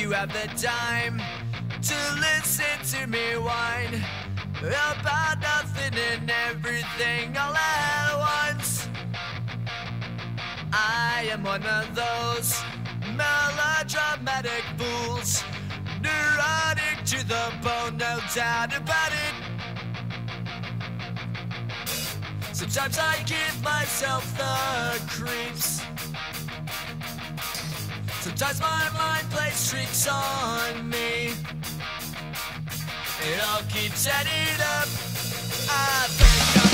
you have the time to listen to me whine about nothing and everything all at once. I am one of those melodramatic fools, neurotic to the bone, no doubt about it. Sometimes I give myself the creeps. Sometimes my mind plays tricks on me. It all keeps adding up. I think